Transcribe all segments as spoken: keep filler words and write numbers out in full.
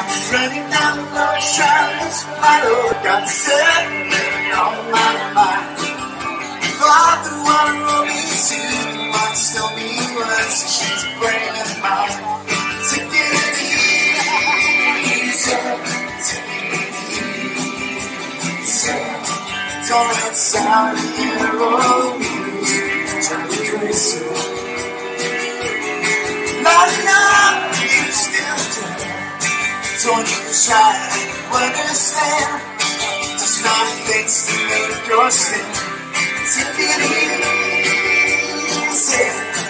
running down the oceans, my Lord God set me on my mind. Father, one will be soon, one still be words, she's bringing mine. Take it easy, take it easy. Don't let sound hear all music, turn it crazy. Not enough, you still do. Don't you try to understand, just not things to make your stand. Take it easy.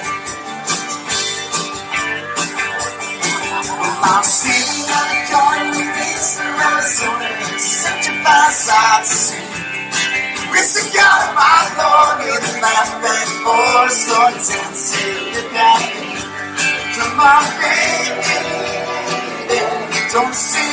I'm sitting on a corner in Arizona, such a fine sight to see. It's the God of my Lord, with a laugh and force, Lord, and say goodbye. Come on, baby, don't say